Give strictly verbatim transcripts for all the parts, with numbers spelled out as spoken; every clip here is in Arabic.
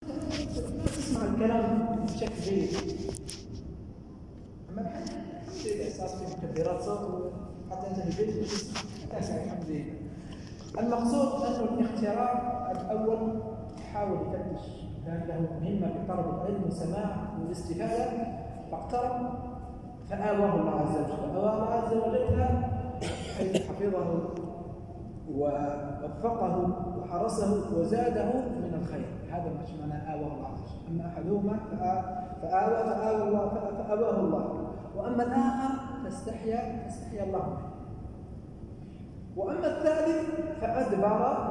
ما تسمع الكلام بشكل جيد. أما الحين الحمد لله صار في مكبرات صوت حتى أنت في البيت تسمع الحمد لله. المقصود أن الاختراع الأول حاول يفتش كان له مهمة في طلب العلم والسماع والاستفادة، فاقترب فآواه الله عز وجل. آواه الله عز وجل حيث حفظه ووفقه وحرسه وزاده من الخير. هذا مش معنى آواه الله عز وجل. أما أحدهما فآوى فآوى الله فآواه الله، وأما الآخر فاستحيا فاستحيا الله منه، وأما الثالث فأدبر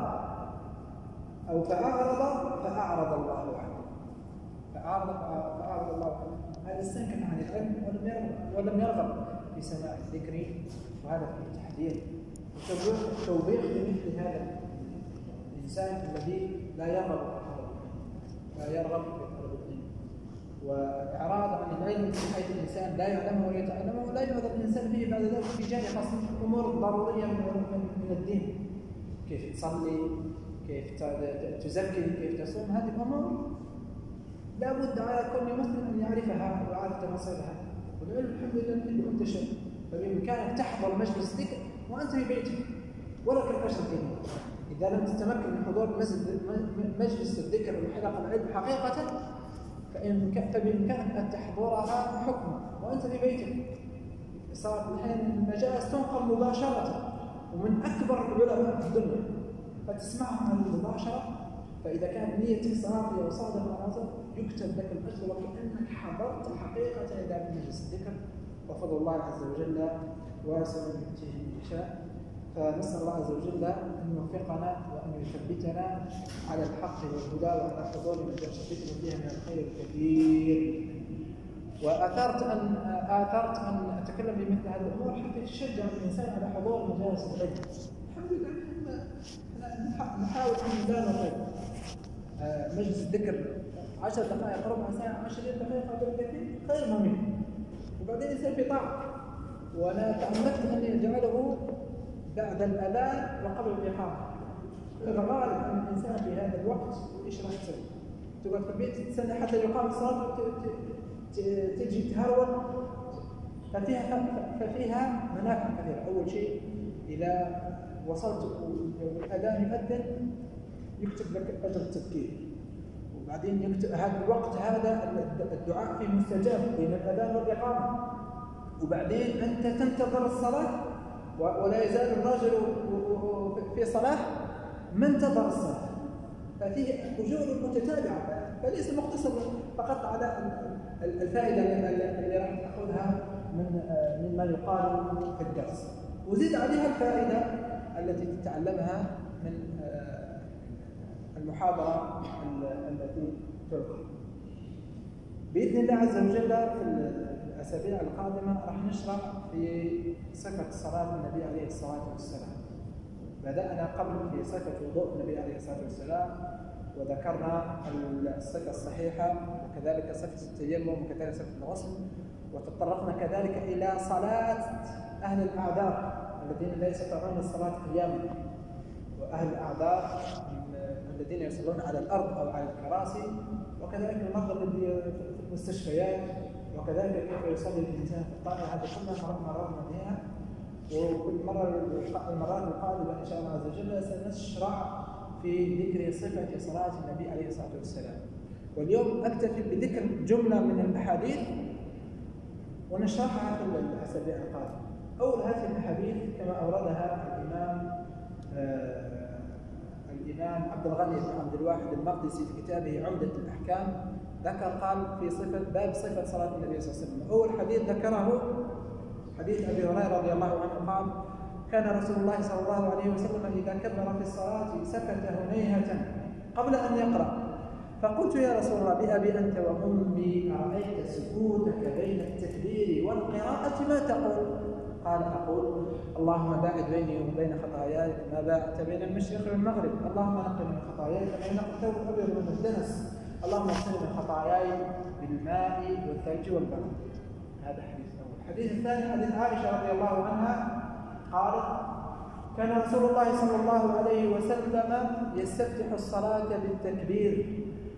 أو فأعرض فأعرض الله عنه. فأعرض فأعرض الله عنه. هذا استنكف عن العلم ولم يرغب ولم يرغب في سماع الذكر، وهذا فيه تحذير وتوبيخ لمثل هذا الإنسان الذي لا يرغب لا يرغب في طلب العلم، وإعراض عن العلم في حيث الإنسان لا يعلمه ويتعلمه، ولا يعذر الإنسان فيه بعد ذلك في جانب خاصة أمور ضرورية من الدين، كيف تصلي، كيف تزكي، كيف تصوم. هذه الأمور لا بد على كل مسلم أن يعرفها ويعرف تفاصيلها. والعلم الحمد لله منتشر، فبإمكانك تحضر مجلس ذكر وأنت في بيتك ولو كالعشر كلمة. إذا لم تتمكن من حضور مجلس الذكر وحلقة العلم حقيقة فبإمكانك أن تحضرها حكما وأنت في بيتك. صارت الحين المجالس تنقل مباشرة ومن أكبر العلماء في الدنيا، فتسمعها مباشرة. فإذا كانت نيتك صافية وصادقة مع نظر يكتب لك الأجر وكأنك حضرت حقيقة إلى مجلس الذكر، وفضل الله عز وجل واسع يؤتيه من يشاء. فنسأل الله عز وجل أن يوفقنا وأن يثبتنا على الحق والهدى وعلى حضور مجالس الذكر فيها من الخير الكثير. وآثرت أن آثرت أن أتكلم في مثل هذه الأمور حتى يشجع الإنسان على حضور مجالس العلم. الحمد لله احنا نحاول أن لا نطيل مجلس الذكر عشر دقائق ربع ساعة عشرين دقيقة بالكثير خير مهم، وبعدين يصير في طاعة. وأنا تأملت أني أجعله بعد الأذان وقبل الإقامة. الغالب أن الإنسان في هذا الوقت إيش راح تسوي؟ تقعد في البيت تستنى حتى يقام الصلاة تجي تهرول. ففيها ففيها منافع كثيرة. أول شيء إذا وصلت والأذان يؤذن يكتب لك أجر التذكير، وبعدين يكتب هذا الوقت هذا الدعاء فيه مستجاب بين الأذان والإقامة، وبعدين أنت تنتظر الصلاة ولا يزال الرجل في صلاة ما انتظر الصلاة. ففيه أجور متتابعة، فليس مقتصر فقط على الفائدة اللي راح تأخذها من مما يقال في الدرس، وزيد عليها الفائدة التي تتعلمها من المحاضرة التي تلقى. بإذن الله عز وجل في الأسابيع القادمة راح نشرح في صفة صلاة النبي عليه الصلاة والسلام. بدأنا قبل في صفة وضوء النبي عليه الصلاة والسلام، وذكرنا الصفة الصحيحة وكذلك صفة التيمم وكذلك صفة الغسل، وتطرقنا كذلك إلى صلاة أهل الأعذار الذين لا يستطيعون الصلاة قياما، وأهل الأعذار الذين يصلون على الأرض أو على الكراسي، وكذلك المرضى الذين في المستشفيات، وكذلك كيف يصلي الإنسان في الطائرة. هذا كلها مررنا بها، وكل مرة المرات القادمة إن شاء الله عز وجل سنشرع في ذكر صفة صلاة النبي عليه الصلاة والسلام. واليوم أكتفي بذكر جملة من الأحاديث ونشرحها في الأسابيع القادمة. أول هذه الأحاديث كما أوردها الإمام آه الإمام عبد الغني بن عبد الواحد المقدسي في كتابه عمدة الأحكام، ذكر قال في صفة باب صفة صلاة النبي صلى الله عليه وسلم. أول حديث ذكره حديث أبي هريرة رضي الله عنه قال: كان رسول الله صلى الله عليه وسلم إذا كبر في الصلاة سكت هنيهة قبل أن يقرأ، فقلت يا رسول الله بأبي أنت وأمي أرأيت سكوتك بين التكبير والقراءة ما تقول؟ قال: أقول اللهم باعد بيني وبين خطاياي ما باعدت بين المشرق والمغرب، اللهم نقني من خطاياي كما ينقى الثوب الأبيض من الدنس، اللهم اغسلني من خطاياي بالماء والثلج والبرد. هذا حديث أول. الحديث الثاني حديث عائشة رضي الله عنها قالت: كان رسول الله صلى الله عليه وسلم يستفتح الصلاة بالتكبير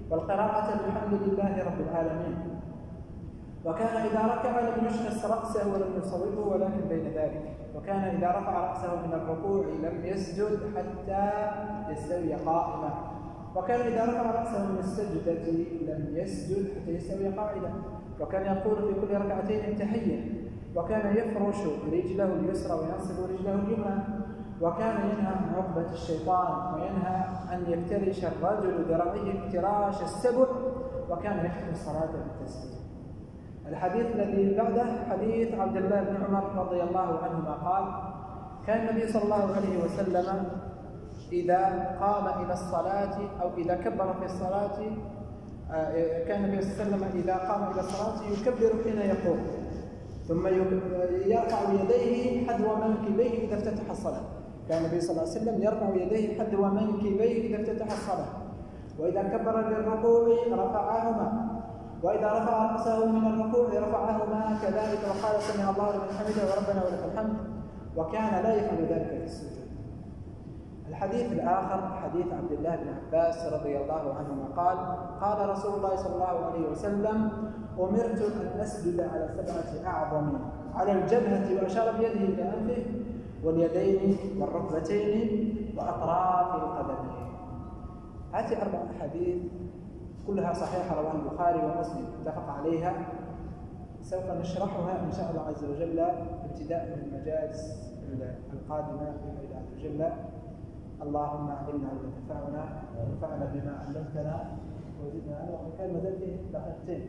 والقراءة بالحمد لله رب العالمين. وكان إذا ركع لم يشخص رأسه ولم يصوبه ولكن بين ذلك. وكان إذا رفع رأسه من الركوع لم يسجد حتى يستوي قائما. وكان إذا رفع رأسه من السجدة لم يسجد حتى يستوي قاعدا. وكان يقول في كل ركعتين التحية. وكان يفرش رجله اليسرى وينصب رجله اليمنى. وكان ينهى عن عقبة الشيطان وينهى أن يفترش الرجل ذراعيه افتراش السبع. وكان يختم الصلاة بالتسبيح. الحديث الذي بعده حديث عبد الله بن عمر رضي الله عنهما قال: كان النبي صلى الله عليه وسلم إذا قام إلى الصلاة أو إذا كبر في الصلاة كان النبي صلى الله عليه وسلم إذا قام إلى الصلاة يكبر حين يقوم، ثم يرفع يديه حذو منكبيه إذا افتتح الصلاة. كان النبي صلى الله عليه وسلم يرفع يديه حذو منكبيه إذا افتتح الصلاة. وإذا كبر للركوع رفعهما، وإذا رفع رأسه من الركوع رفعهما كذلك وقال: سمع الله لمن حمده وربنا ولك الحمد. وكان لا يفعل ذلك في السجود. الحديث الآخر حديث عبد الله بن عباس رضي الله عنهما قال: قال رسول الله صلى الله عليه وسلم: أمرت أن أسجد على سبعة أعظم، على الجبهة، وأشار بيده إلى أنفه واليدين والركبتين وأطراف القدمين. هذه أربع أحاديث كلها صحيحة رواه البخاري ومسلم اتفق عليها. سوف نشرحها إن شاء الله عز وجل ابتداء من المجالس القادمة بإذن الله عز وجل. اللهم علمنا ما ينفعنا وانفعنا بما علمتنا وزدنا علما. وكان مدته دقيقتين.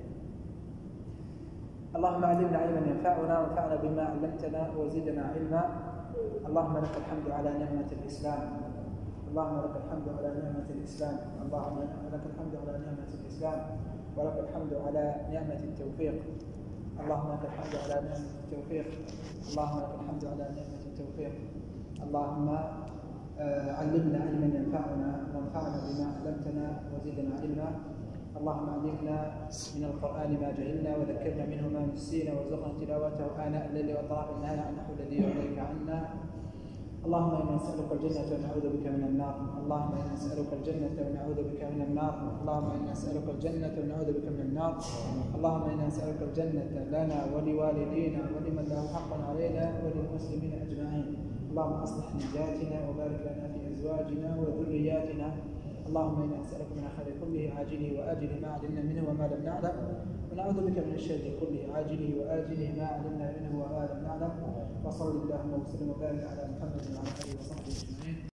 اللهم علمنا علما ينفعنا وانفعنا بما علمتنا وزدنا علما. اللهم لك الحمد على نعمة الإسلام. اللهم لك الحمد على نعمة الإسلام. اللهم لك الحمد على نعمة الإسلام ولك الحمد على نعمة التوفيق. اللهم لك الحمد على نعمة التوفيق. اللهم لك الحمد على نعمة التوفيق. اللهم علمنا علما ينفعنا وانفعنا بما علمتنا وزدنا علما. اللهم علمنا من القرآن ما جهلنا وذكرنا منه ما نسينا وارزقنا تلاوته آناء الليل وأطراف النهار عن نحو الذي يرضيك عنا. اللهم إنا نسألك الجنة ونعوذ بك من النار. اللهم إنا نسألك الجنة ونعوذ بك من النار. اللهم إنا نسألك الجنة ونعوذ بك من النار. اللهم إنا نسألك الجنة لنا ولوالدينا ولمن له حق علينا وللمسلمين أجمعين. اللهم أصلح نجاتنا وبارك لنا في أزواجنا وذرياتنا. اللهم إنا نسألك من الخير كله عاجله وآجله ما علمنا منه وما لم نعلم، ونعوذ بك من الشر كله عاجله وآجله ما علمنا منه وما لم نعلم. وصل اللهم وسلم وبارك على محمد وعلى آله وصحبه أجمعين.